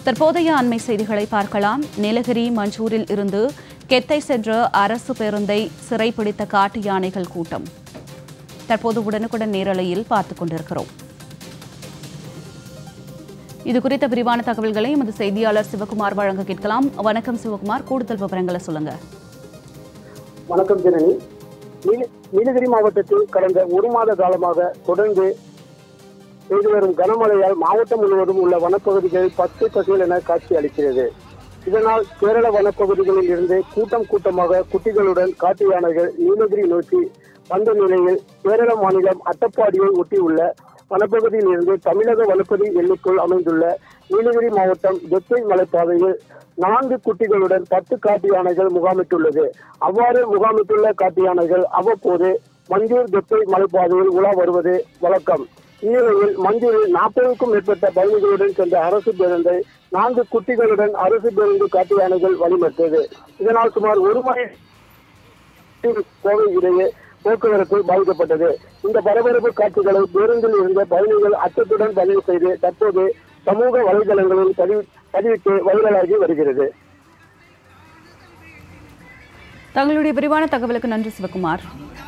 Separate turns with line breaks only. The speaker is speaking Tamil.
தற்போதைய அண்மை செய்திகளை பார்க்கலாம். நீலகிரி மஞ்சூரில் இருந்து கெத்தை சென்ற அரசு பேருந்தை சிறைப்பிடித்த காட்டு யானைகள் கூட்டம். தற்போது உடனுக்குடன் நேரலையில் பார்த்துக் கொண்டிருக்கிறோம். இதுகுறித்த விரிவான தகவல்களை எமது செய்தியாளர் சிவகுமார் வழங்க கேட்கலாம். வணக்கம் சிவகுமார், கூடுதல் விவரங்களை சொல்லுங்க.
வணக்கம் ஜனனி. நீலகிரி மாவட்டத்தில் கடந்த ஒரு மாத காலமாக தொடர்ந்து பெய்து வரும் கனமழையால் மாவட்டம் முழுவதும் உள்ள வனப்பகுதிகளில் பச்சை பசுகள் என காட்சி அளிக்கிறது. இதனால் கேரள வனப்பகுதிகளில் இருந்து கூட்டமாக குட்டிகளுடன் காட்டு யானைகள் நீலகிரி நோக்கி வந்த நிலையில் கேரள மாநிலம் அட்டப்பாடியை ஒட்டியுள்ள வனப்பகுதியில் இருந்து தமிழக வனப்பகுதி எல்லைக்குள் அமைந்துள்ள நீலகிரி மாவட்டம் கெத்தை மலைப்பாதையில் 4 குட்டிகளுடன் 10 காட்டு யானைகள் முகாமிட்டுள்ளது. அவ்வாறு முகாமிட்டுள்ள காட்டு யானைகள் அவ்வப்போது மஞ்சூர் கெத்தை மலைப்பாதையில் உலா வருவது வழக்கம். இந்நிலையில் மஞ்சூரில் 40க்கும் மேற்பட்ட பயணிகளுடன் சென்ற அரசு பேருந்தை 4 குட்டிகளுடன் அரசு பேருந்து காட்டு யானைகள் வழிமறித்தது. இதனால் சுமார் 1 மணி கோவை இடையே போக்குவரத்து பாதிக்கப்பட்டது. இந்த பரபரப்பு காட்சிகளை பேருந்தில் இருந்த பயணிகள் அச்சத்துடன் பதிவு செய்து தற்போது சமூக வலைதளங்களில் பதிவிட்டு வைரலாகி வருகிறது.
தங்களுடைய விரிவான தகவலுக்கு நன்றி சிவகுமார்.